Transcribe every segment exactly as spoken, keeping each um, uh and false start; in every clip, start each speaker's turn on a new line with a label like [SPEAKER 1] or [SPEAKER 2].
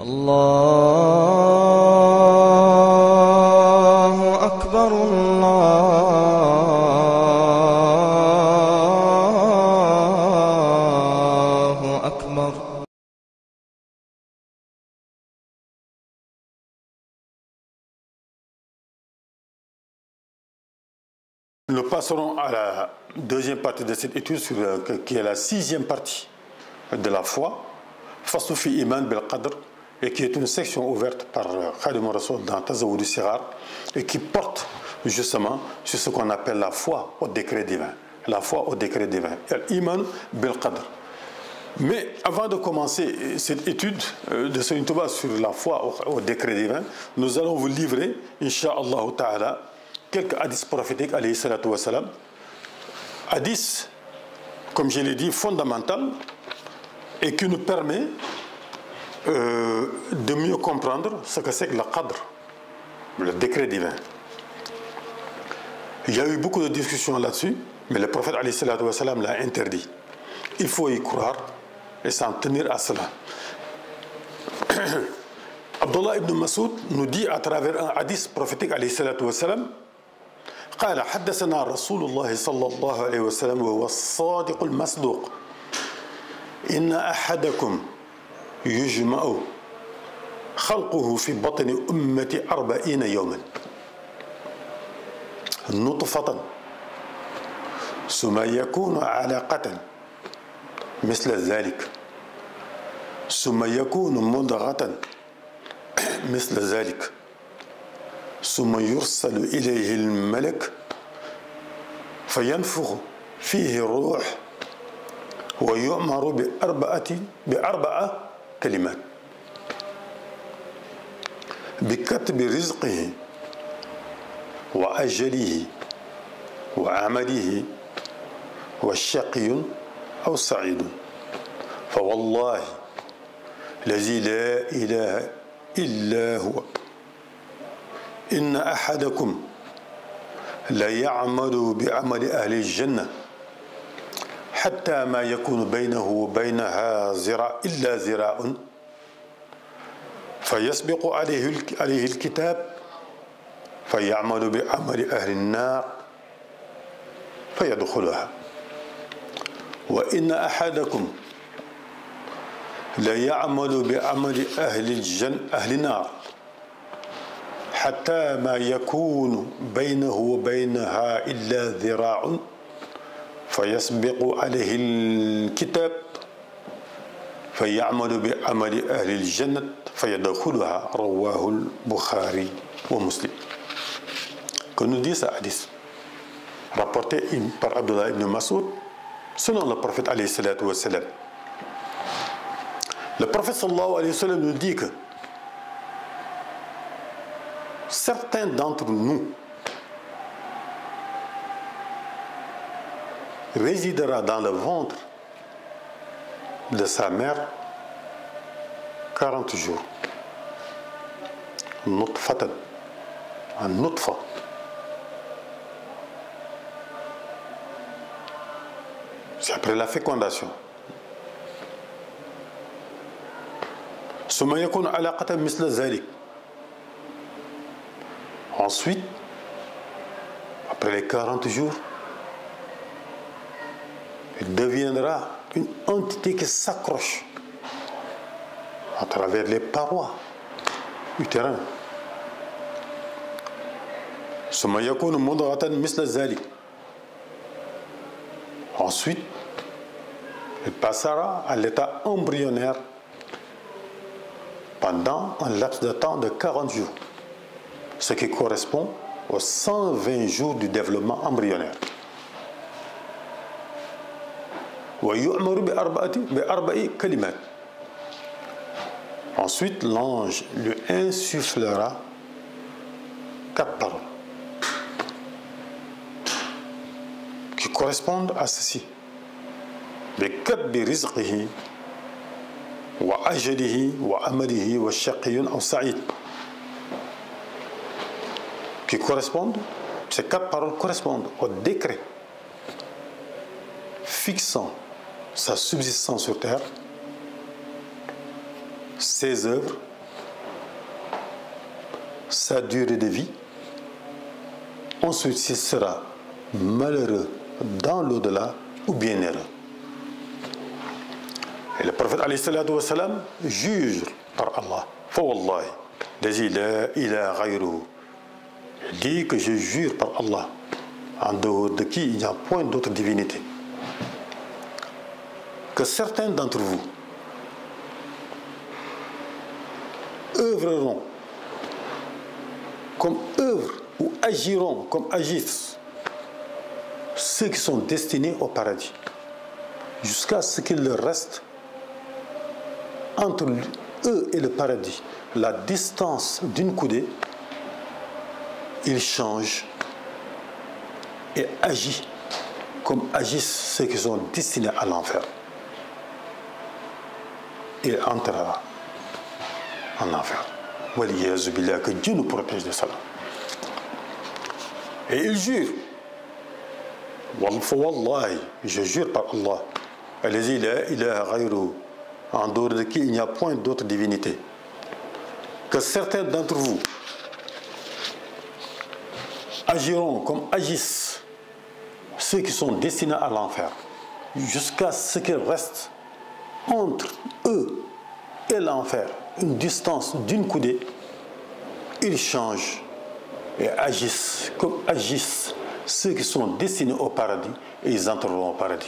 [SPEAKER 1] الله أكبر الله أكبر.
[SPEAKER 2] Nous passerons à la deuxième partie de cette étude, sur, euh, qui est la sixième partie de la foi, Faslu fi Iman bil Qadr, et qui est une section ouverte par Khadim Rassoul dans Tazawwud Sighar, et qui porte justement sur ce qu'on appelle la foi au décret divin. La foi au décret divin. Iman bil Qadr. Mais avant de commencer cette étude de Serigne Touba sur la foi au, au décret divin, nous allons vous livrer, Inch'Allah Ta'ala, quelques hadiths prophétiques, alayhi salatu wa salam. Hadiths, comme je l'ai dit, fondamental et qui nous permet euh, de mieux comprendre ce que c'est que le qadr, le décret divin. Il y a eu beaucoup de discussions là-dessus, mais le prophète alayhi salatu wa salam l'a interdit. Il faut y croire et s'en tenir à cela. Abdullah ibn Mas'ud nous dit à travers un hadith prophétique alayhi salatu wa salam, قال حدثنا رسول الله صلى الله عليه وسلم وهو الصادق المصدوق إن أحدكم يجمع خلقه في بطن أمة أربعين يوما نطفة ثم يكون علقة مثل ذلك ثم يكون مضغة مثل ذلك ثم يرسل إليه الملك فينفخ فيه الروح ويؤمر بأربعة بأربعة كلمات بكتب رزقه وأجله وعمله والشقي أو سعيد فوالله الذي لا إله إلا هو إن أحدكم لا يعمل بعمل أهل الجنة حتى ما يكون بينه وبينها زراع إلا زراع فيسبق عليه عليه الكتاب فيعمل بعمل أهل النار فيدخلها وإن أحدكم لا يعمل بعمل أهل الجنة أهل النار حتى ما يكون بينه وبينها إلا ذراع فيسبق عليه الكتاب فيعمل بعمل أهل الجنة فيدخلها رواه البخاري ومسلم. Que nous dit ce hadith rapporté par Abdullah ibn Mas'ud selon le prophète alayhi salatu wa salam. Le prophète sallallahu alayhi wa sallam nous dit que certains d'entre nous résidera dans le ventre de sa mère quarante jours. Nutfatan, un nutfa. C'est après la fécondation. ثم يكون علاقة مثل ذلك. Ensuite, après les quarante jours, il deviendra une entité qui s'accroche à travers les parois utérines. ثم يكون مضغة مثل ذلك. Ensuite, il passera à l'état embryonnaire pendant un laps de temps de quarante jours, ce qui correspond aux cent vingt jours du développement embryonnaire. Ensuite, l'ange lui insufflera quatre paroles qui correspondent à ceci. Qui correspondent, ces quatre paroles correspondent au décret fixant sa subsistance sur terre, ses œuvres sa durée de vie. Ensuite, s'il sera malheureux dans l'au-delà ou bien heureux. Et le prophète alayhi salatu wa salam juge par Allah. Fa wallahi, lazi la ilaha ghayruhu. Il dit que je jure par Allah, en dehors de qui il n'y a point d'autre divinité, que certains d'entre vous œuvreront comme œuvrent ou agiront comme agissent ceux qui sont destinés au paradis, jusqu'à ce qu'il leur reste entre eux et le paradis la distance d'une coudée. Ils changent et agissent comme agissent ceux qui sont destinés à l'enfer. Il entrera en enfer. Waliyazu billah, que Dieu nous protège de cela. Et il jure, wallahi, je jure par Allah, allazi la ilaha ghayruhu, en dehors de qui il n'y a point d'autre divinité, que certains d'entre vous agiront comme agissent ceux qui sont destinés à l'enfer, jusqu'à ce qu'il reste entre eux et l'enfer une distance d'une coudée. Ils changent et agissent comme agissent ceux qui sont destinés au paradis, et ils entreront au paradis.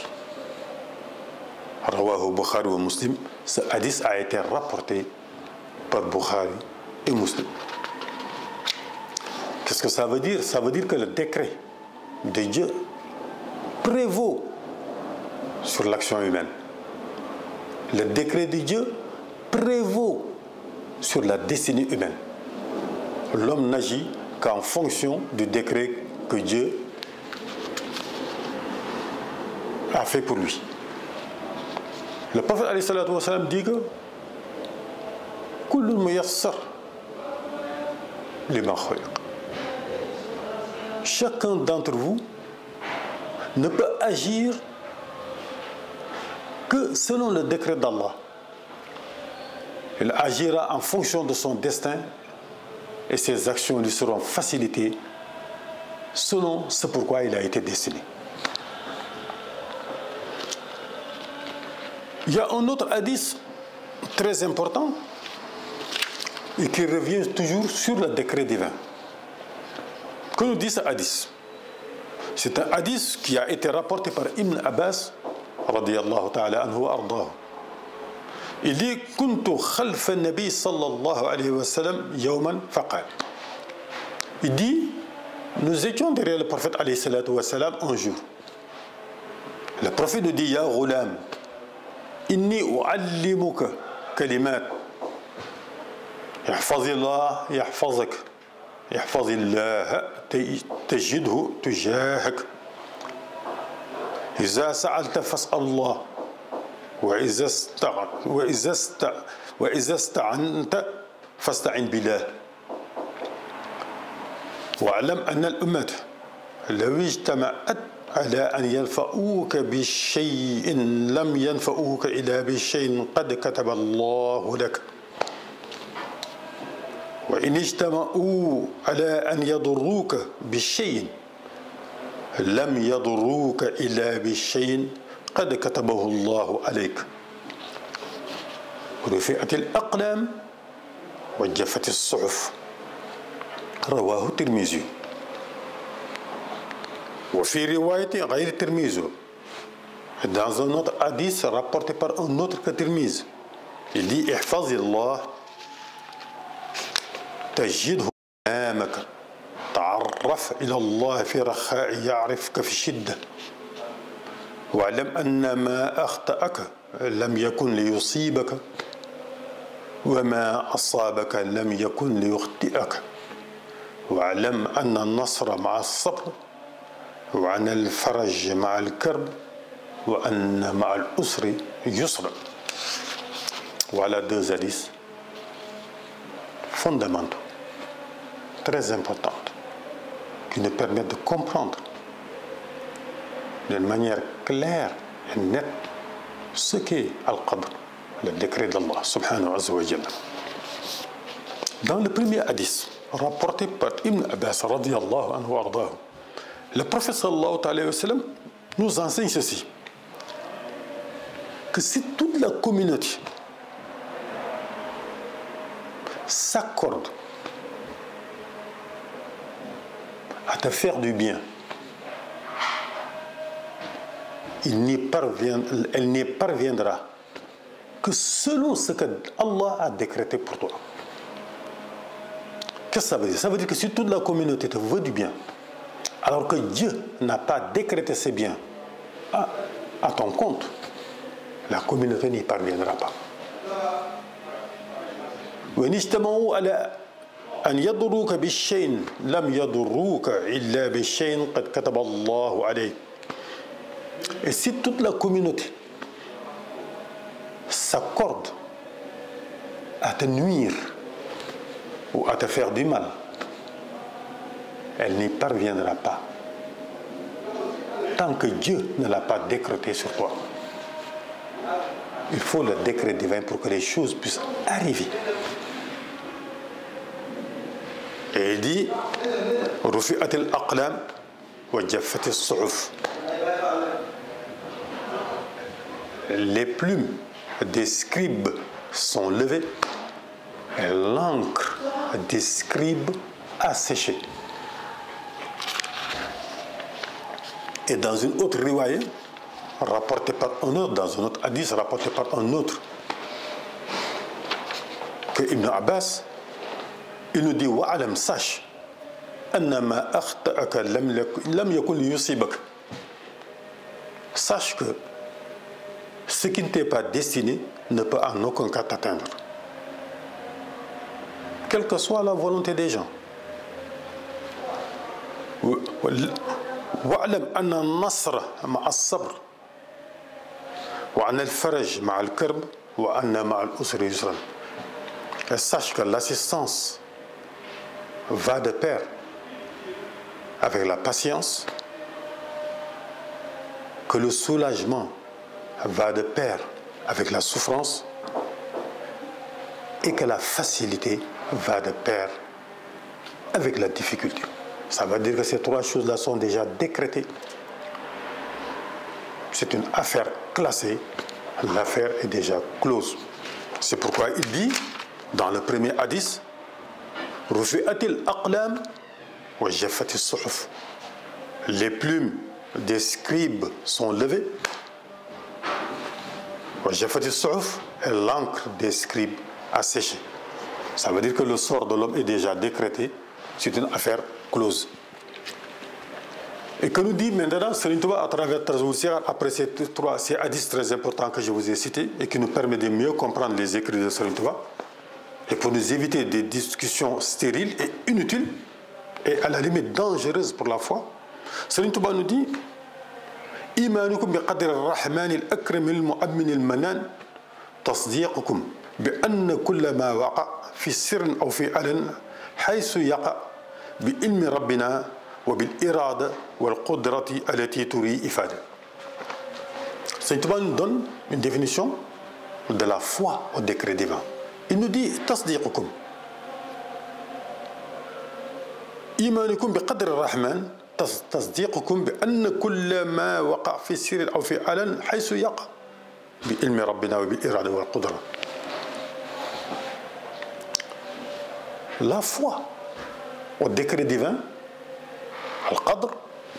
[SPEAKER 2] Rawahu Bukhari wa Muslim. Ce hadith a été rapporté par Bukhari et Muslim. Qu'est-ce que ça veut dire? Ça veut dire que le décret de Dieu prévaut sur l'action humaine. Le décret de Dieu prévaut sur la destinée humaine. L'homme n'agit qu'en fonction du décret que Dieu a fait pour lui. Le prophète alayhi salatu wa salam dit que Kullun muyassar lima khuliq. Chacun d'entre vous ne peut agir que selon le décret d'Allah. Il agira en fonction de son destin et ses actions lui seront facilitées selon ce pourquoi il a été destiné. Il y a un autre hadith très important et qui revient toujours sur le décret divin. Que nous dit ce hadith? C'est un hadith qui a été rapporté par Ibn Abbas radiyallahu ta'ala anhu wa ardahu. Il dit Kuntu khalfa nabi sallallahu alayhi wa sallam yawman faqal. Il dit nous étions derrière le prophète alayhi salatu wa salam un jour. Le prophète nous dit Ya ghulam inni u'allimuka kalimat yahfazillah yahfazak yahfazillah tajidhu tujahak إذا سألت فاسأل الله وإذا استعنت وإذا استعنت فاستعن بالله واعلم أن الأمة لو اجتمعت على أن ينفعوك بشيء لم ينفعوك إلا بشيء قد كتب الله لك وإن اجتمعوا على أن يضروك بشيء لم يضروك إلا بشيء قد كتبه الله عليك رفعت الأقلام وجفت الصحف رواه الترمذي وفي رواية غير الترمذي dans un autre hadith rapporté par un autre que Tirmizi il dit احفظ الله تجده أمامك تعرف إلى الله في رخاء يعرفك في الشدة واعلم أن ما أخطأك لم يكن ليصيبك وما أصابك لم يكن ليخطئك واعلم أن النصر مع الصبر وأن الفرج مع الكرب وأن مع الأسر يسرا. Voilà deux hadiths fondamentaux, très importants, qui nous permettent de comprendre d'une manière claire et nette ce qu'est Al-Qadr, le décret d'Allah subhanahu wa ta'ala. Dans le premier hadith, rapporté par Ibn Abbas, radiyallahu anhu wa ardahu. Le prophète sallallahu alayhi wa sallam nous enseigne ceci, que si toute la communauté s'accorde à te faire du bien, il n'y parvient, elle n'y parviendra que selon ce que Allah a décrété pour toi. Qu'est-ce que ça veut dire? Ça veut dire que si toute la communauté te veut du bien, alors que Dieu n'a pas décrété ces biens à, à ton compte, la communauté n'y parviendra pas. أن يضروك بالشيء لم يضروك إلا بالشيء قد كتب الله عليك. Et si toute la communauté s'accorde à te nuire ou à te faire du mal, elle n'y parviendra pas tant que Dieu ne l'a pas décrété sur toi. Il faut le décret divin pour que les choses puissent arriver. Et il dit رفعت الأقلام وجفت الصحف. Les plumes des scribes sont levées et l'encre des scribes a séché. Et dans une autre riwaya, rapportée par un autre, dans un autre hadith rapporté par un autre, que Ibn Abbas, il nous dit wa'alam, sache, annama akhta'aka lam yakun yusibak. Sache que ce qui ne t'est pas destiné ne peut en aucun cas t'atteindre, quelle que soit la volonté des gens. wa'alam anna an-nasra ma'a as-sabr wa anna al-faraj ma'a al-karb wa anna ma'a al-usri yusran. Et sache que l'assistance va de pair avec la patience, que le soulagement va de pair avec la souffrance et que la facilité va de pair avec la difficulté. Ça veut dire que ces trois choses-là sont déjà décrétées. C'est une affaire classée, l'affaire est déjà close. C'est pourquoi il dit dans le premier hadith, rufi'atil aqlam wa jaffatis suhuf. Les plumes des scribes sont levées, wa jaffatis suhuf, et l'encre des scribes a séché. Ça veut dire que le sort de l'homme est déjà décrété, c'est une affaire close. Et que nous dit maintenant Serigne Touba à travers Tazawudu Sighar, après ces trois ces hadiths très importants que je vous ai cités et qui nous permettent de mieux comprendre les écrits de Serigne Touba, et pour nous éviter des discussions stériles et inutiles et à la limite dangereuses pour la foi, Serigne Touba nous dit imanukum bi qadri ar-rahman al-akram al-mu'ammin al-manan tasdiqukum bi anna kull ma waqa fi sirrin aw fi alan haythu yaqa bi ilmi rabbina wa bil irada wal qudrati allati turi ifada. Serigne Touba nous donne une définition de la foi au décret divin. Il nous dit tasdiqukum imanukum bi qadri ar-rahman tasdiqukum bi anna kull ma waqa fi sirrin aw fi alan haythu yaqa bi ilmi rabbina wa bil irada wal qudra. La foi au décret divin, al-qadr,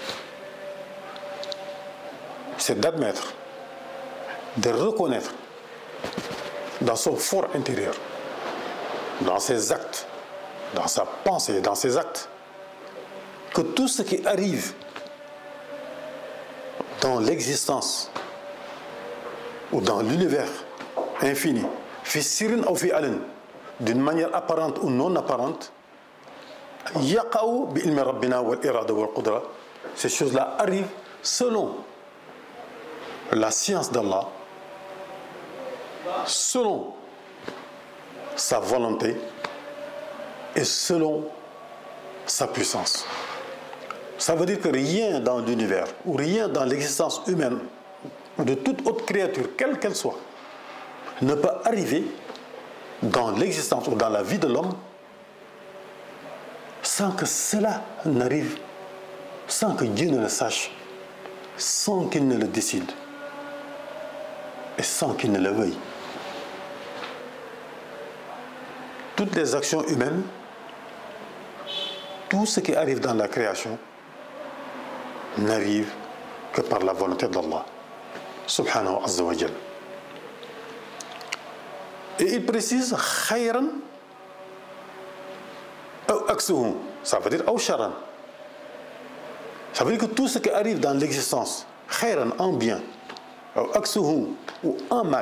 [SPEAKER 2] c'est d'admettre, de reconnaître dans son fort intérieur, dans ses actes, dans sa pensée, dans ses actes, que tout ce qui arrive dans l'existence ou dans l'univers infini, fi sirrin aw fi alan, d'une manière apparente ou non apparente, yaqa'u bi ilmi rabbina wal irada wal qudra, ces choses-là arrivent selon la science d'Allah, selon sa volonté et selon sa puissance. Ça veut dire que rien dans l'univers ou rien dans l'existence humaine ou de toute autre créature, quelle qu'elle soit, ne peut arriver dans l'existence ou dans la vie de l'homme sans que cela n'arrive, sans que Dieu ne le sache, sans qu'il ne le décide et sans qu'il ne le veuille. Toutes les actions humaines, tout ce qui arrive dans la création n'arrive que par la volonté d'Allah subhanahu azza wa jal. Et il précise khayran ou aksuhu, ça veut dire ou sharan. Ça veut dire que tout ce qui arrive dans l'existence, khayran en bien, ou aksuhu ou en mal,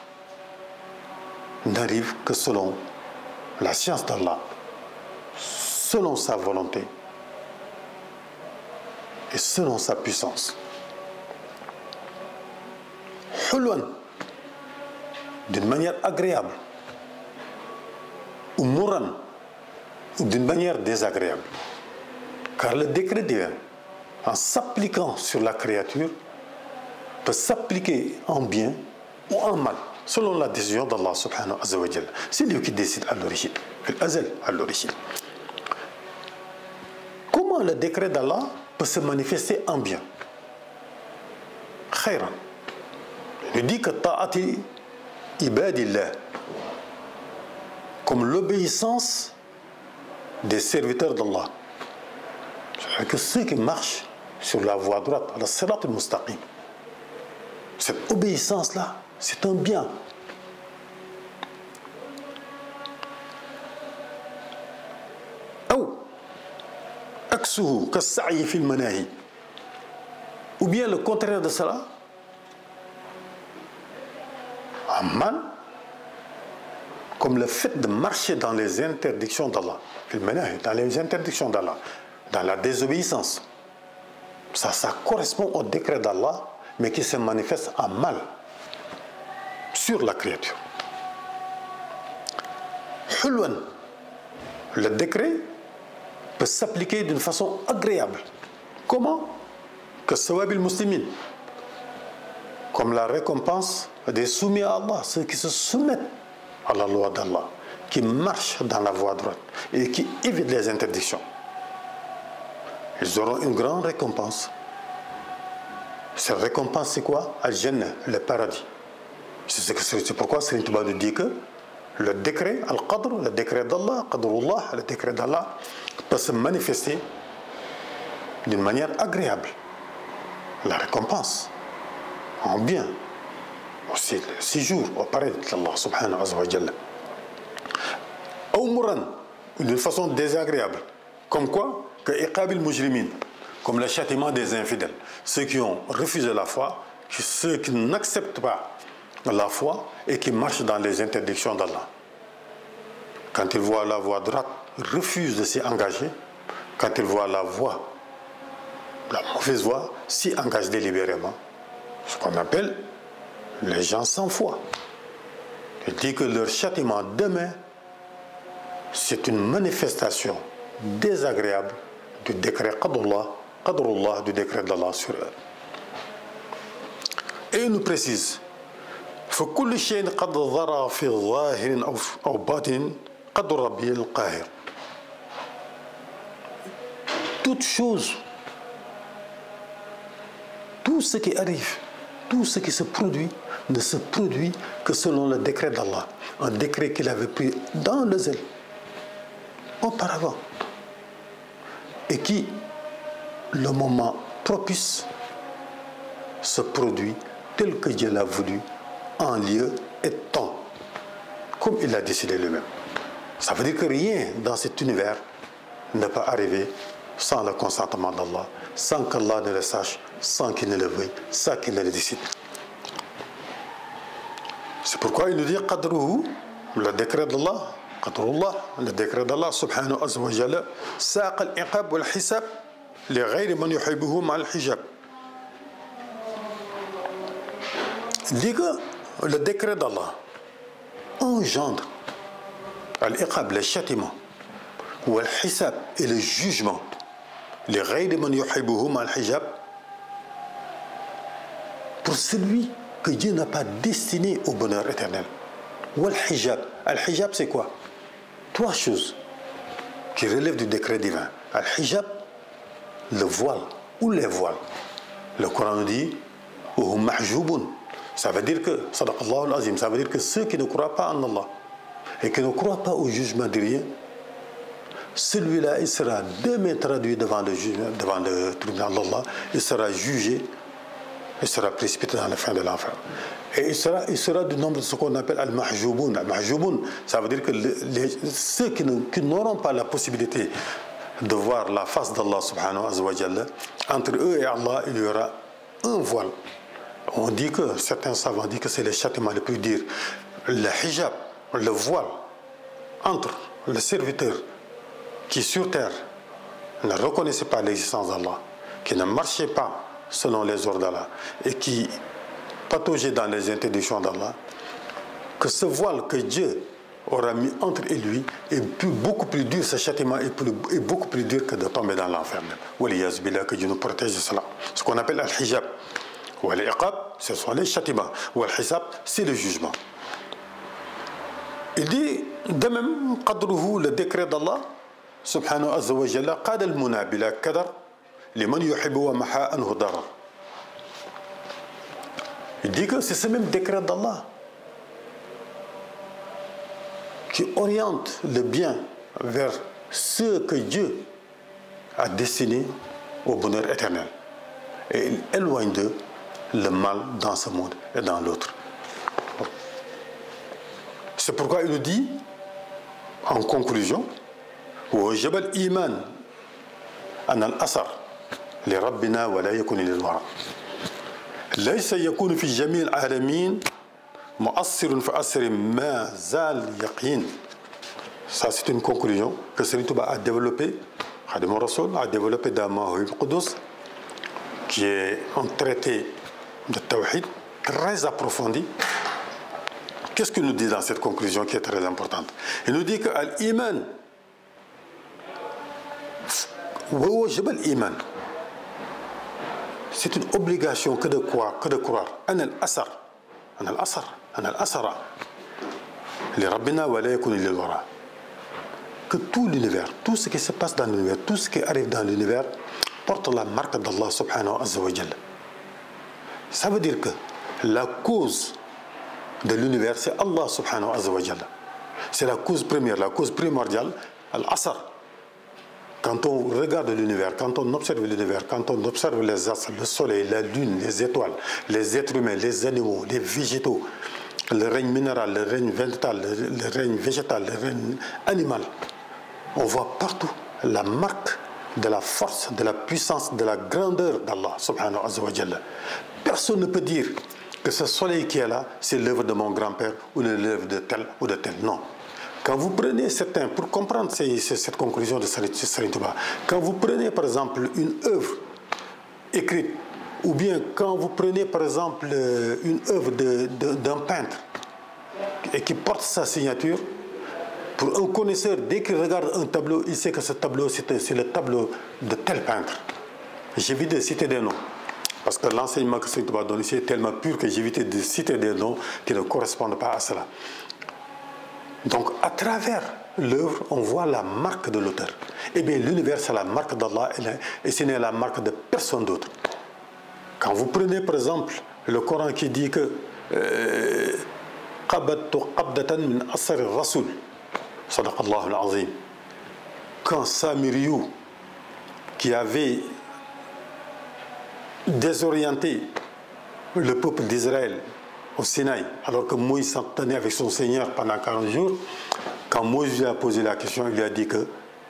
[SPEAKER 2] n'arrive que selon la science d'Allah, selon sa volonté et selon sa puissance. Hulwan, d'une manière agréable, ou mouran, ou d'une manière désagréable. Car le décret divin, en s'appliquant sur la créature, peut s'appliquer en bien ou en mal, selon la décision d'Allah subhanahu wa ta'ala. C'est lui qui décide à l'origine, à l'origine. Comment le décret d'Allah peut se manifester en bien? Khayran. Il dit que ta'ati ibadillah, comme l'obéissance des serviteurs d'Allah. C'est-à-dire que ceux qui marchent sur la voie droite, la sirat al-mustaqim, cette obéissance-là, c'est un bien. Ou aksuhu kas-sa'i fil manahi, ou bien le contraire de cela, un mal, comme le fait de marcher dans les interdictions d'Allah, dans les interdictions d'Allah, dans la désobéissance. Ça, ça correspond au décret d'Allah, mais qui se manifeste en mal sur la créature. Hulwan, le décret peut s'appliquer d'une façon agréable. Comment? Que sawabil muslimin, comme la récompense des soumis à Allah, ceux qui se soumettent à la loi d'Allah, qui marchent dans la voie droite et qui évitent les interdictions. Ils auront une grande récompense. Cette récompense, c'est quoi? Al-Jannah, le paradis. C'est pourquoi Serigne Touba nous dit que le décret, Al-Qadr, le décret d'Allah, Qadrullah, le décret d'Allah, peut se manifester d'une manière agréable. La récompense, en bien, aussi le séjour au paradis d'Allah subhanahu wa ta'ala. Ou mouran, d'une façon désagréable. Comme quoi? Que iqabil mujrimin, comme le châtiment des infidèles. Ceux qui ont refusé la foi, ceux qui n'acceptent pas la foi et qui marchent dans les interdictions d'Allah. Quand ils voient la voie droite, ils refusent de s'y engager. Quand ils voient la voie, la mauvaise voie, s'y engagent délibérément. Ce qu'on appelle les gens sans foi. Il dit que leur châtiment demain, c'est une manifestation désagréable du décret Qadrullah, Qadrullah, du décret d'Allah sur eux. Et il nous précise, فكل شيء قد ظهر في ظاهر أو أو باطن قدر ربي القاهر. Toute chose, tout ce qui arrive, tout ce qui se produit, ne se produit que selon le décret d'Allah, un décret qu'il avait pris dans le zèle, auparavant, et qui, le moment propice, se produit tel que Dieu l'a voulu, en lieu et temps, comme il l'a décidé lui-même. Ça veut dire que rien dans cet univers ne peut arriver sans le consentement d'Allah, sans qu'Allah ne le sache, sans qu'il ne le veuille, sans qu'il ne le décide. C'est pourquoi il nous dit Qadruhu, le décret d'Allah, Qadrullah, le décret d'Allah subhanahu wa ta'ala, Saq al-iqab wal-hisab li ghayri man yuhibbuhu ma al-hijab. Il dit que le décret d'Allah engendre al-iqab, le châtiment, ou al-hisab et le jugement, li ghayri man yuhibbuhu ma al-hijab, pour celui que Dieu n'a pas destiné au bonheur éternel. Ou al-hijab. Al-hijab, c'est quoi? Trois choses qui relèvent du décret divin. Al-hijab, le voile ou les voiles. Le Coran nous dit Uhum mahjoubun. Ça veut dire que, sadaqallahu al-azim, ça veut dire que ceux qui ne croient pas en Allah et qui ne croient pas au jugement de rien, celui-là, il sera demain traduit devant le, jugement, devant le tribunal d'Allah, il sera jugé, il sera précipité dans la fin de l'enfer. Et il sera, il sera du nombre de ce qu'on appelle al-mahjouboun. Al-mahjouboun, ça veut dire que les, ceux qui, ne, qui n'auront pas la possibilité de voir la face d'Allah subhanahu wa ta'ala, entre eux et Allah, il y aura un voile. On dit que, certains savants disent que c'est le châtiment le plus dur. Le hijab, le voile, entre le serviteur qui sur terre ne reconnaissait pas l'existence d'Allah, qui ne marchait pas selon les ordres d'Allah et qui pataugeait dans les interdictions d'Allah, que ce voile que Dieu aura mis entre et lui est plus, beaucoup plus dur, ce châtiment est, plus, est beaucoup plus dur que de tomber dans l'enfer même. Waliyaz billah, que Dieu nous protège de cela. Ce qu'on appelle al-hijab. Ou al-iqab, ce sont les châtiments. Ou al-hisab, c'est le jugement. Il dit, de même, qadruhu, le décret d'Allah, subhanahu azza wa jalla, qad al-muna bila kadar, liman yuhibbu wa maha anhu darar. Il dit que c'est ce même décret d'Allah qui oriente le bien vers ce que Dieu a destiné au bonheur éternel. Et il éloigne d'eux le mal dans ce monde et dans l'autre. C'est pourquoi il nous dit, en conclusion, وَجَبَ الْإِيمَانِ أَنَ الْأَثَرِ لِرَبِّنَا وَلَا يَكُنِ لِلْوَرَى ليس يكون في جميع العالمين مؤثر فأثر ما زال يقين. Ça c'est une conclusion que Serigne Touba a développée, Khadim Rassoul a développé dans Mawahib al-Qudus, qui est un traité de tawhid très approfondi. Qu'est-ce qu'il nous dit dans cette conclusion qui est très importante? Il nous dit que al-iman wa wajib al-iman, c'est une obligation que de croire, que de croire. An al-asar, an al-asar, an al-asara, li rabbina wa la yakun lil wara. Que tout l'univers, tout ce qui se passe dans l'univers, tout ce qui arrive dans l'univers porte la marque d'Allah subhanahu wa ta'ala. Ça veut dire que la cause de l'univers, c'est Allah subhanahu wa ta'ala. C'est la cause première, la cause primordiale, al-asar. Quand on regarde l'univers, quand on observe l'univers, quand on observe les astres, le soleil, la lune, les étoiles, les êtres humains, les animaux, les végétaux, le règne minéral, le règne végétal, le, le règne végétal, le règne animal, on voit partout la marque de la force, de la puissance, de la grandeur d'Allah subhanahu wa ta'ala. Personne ne peut dire que ce soleil qui est là, c'est l'œuvre de mon grand-père ou l'œuvre de tel ou de tel. Non. Quand vous prenez certains, pour comprendre ces, ces, cette conclusion de Serigne Touba, quand vous prenez par exemple une œuvre écrite, ou bien quand vous prenez par exemple une œuvre de, de, d'un peintre et qui porte sa signature, pour un connaisseur, dès qu'il regarde un tableau, il sait que ce tableau, c'est, c'est le tableau de tel peintre. J'évite de citer des noms, parce que l'enseignement que Serigne Touba donne ici est tellement pur que j'évite de citer des noms qui ne correspondent pas à cela. Donc, à travers l'œuvre, on voit la marque de l'auteur. Eh bien, l'univers, c'est la marque d'Allah et ce n'est la marque de personne d'autre. Quand vous prenez, par exemple, le Coran qui dit que قَبَدْتُ قَبْدَةً مِنْ أَثَرِ الرَّسُولِ صَدَقَ اللَّهُ الْعَظِيمُ. Quand Samiriou, qui avait désorienté le peuple d'Israël au Sinaï, alors que Moïse s'en tenait avec son Seigneur pendant quarante jours, quand Moïse lui a posé la question, il lui a dit que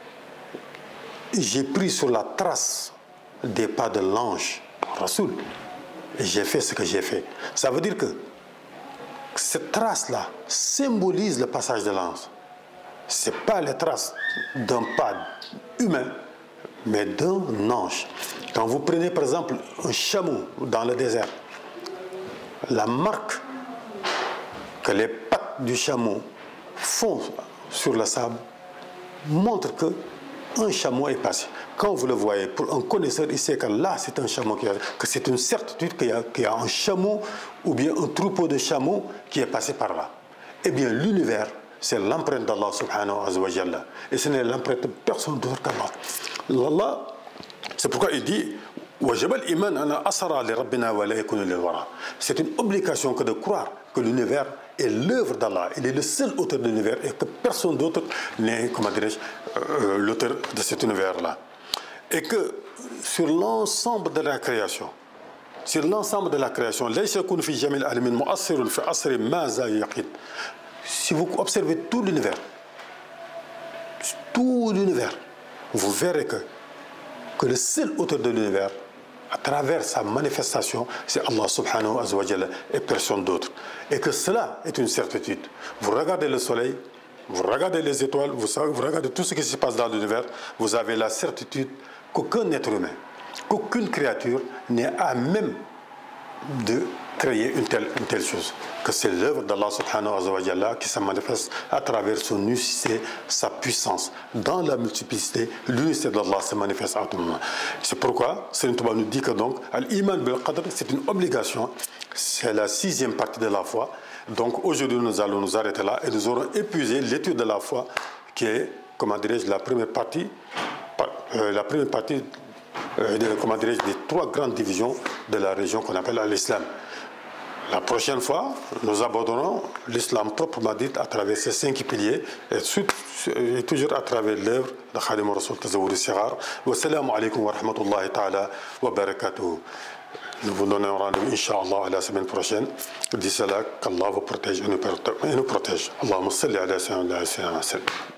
[SPEAKER 2] j'ai pris sur la trace des pas de l'ange Rasoul et j'ai fait ce que j'ai fait. Ça veut dire que cette trace-là symbolise le passage de l'ange. Ce n'est pas les traces d'un pas humain, mais d'un ange. Quand vous prenez par exemple un chameau dans le désert, la marque que les pattes du chameau font sur le sable montre que un chameau est passé. Quand vous le voyez, pour un connaisseur, il sait que là, c'est un chameau, qui a, que c'est une certitude qu'il y, a, qu'il y a un chameau ou bien un troupeau de chameaux qui est passé par là. Eh bien, l'univers, c'est l'empreinte d'Allah subhanahu wa ta'ala. Et ce n'est l'empreinte de personne d'autre qu'Allah. Allah, c'est pourquoi il dit c'est une obligation que de croire que l'univers est l'œuvre d'Allah. Il est le seul auteur de l'univers et que personne d'autre n'est, comment dirais-je, euh, l'auteur de cet univers-là. Et que sur l'ensemble de la création, sur l'ensemble de la création, si vous observez tout l'univers, tout l'univers, vous verrez que, que le seul auteur de l'univers, à travers sa manifestation, c'est Allah subhanahu wa ta'ala et personne d'autre. Et que cela est une certitude. Vous regardez le soleil, vous regardez les étoiles, vous, vous regardez tout ce qui se passe dans l'univers, vous avez la certitude qu'aucun être humain, qu'aucune créature n'est à même de créer une telle, une telle chose. Que c'est l'œuvre d'Allah subhanahu wa ta'ala qui se manifeste à travers son unicité, sa puissance. Dans la multiplicité, l'unicité d'Allah se manifeste à tout moment. C'est pourquoi Serigne Touba nous dit que donc, l'iman bil qadr, c'est une obligation. C'est la sixième partie de la foi. Donc aujourd'hui, nous allons nous arrêter là et nous aurons épuisé l'étude de la foi qui est, comment dirais-je, la première partie, euh, la première partie euh, de, comment dirais-je, des trois grandes divisions de la région qu'on appelle l'islam. La prochaine fois, nous aborderons l'islam proprement dit à travers ces cinq piliers et, suite, et toujours à travers l'œuvre de Khadim Rasoul Tazawwud al-Sighar. Wassalamu alaikum wa rahmatullahi ta'ala wa barakatuh. Nous vous donnons rendez-vous, Inch'Allah, à la semaine prochaine. D'ici là, qu'Allah vous protège et nous protège. Allahumma salli ala sayyidina Muhammad.